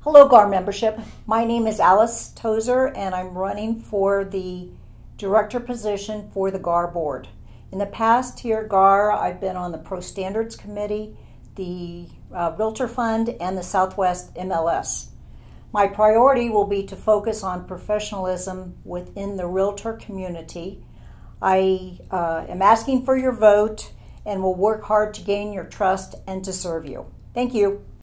Hello, GAAR membership. My name is Alice Tozer, and I'm running for the director position for the GAAR board. In the past here at GAAR, I've been on the Pro Standards Committee, the Realtor Fund, and the Southwest MLS. My priority will be to focus on professionalism within the realtor community. I am asking for your vote and will work hard to gain your trust and to serve you. Thank you.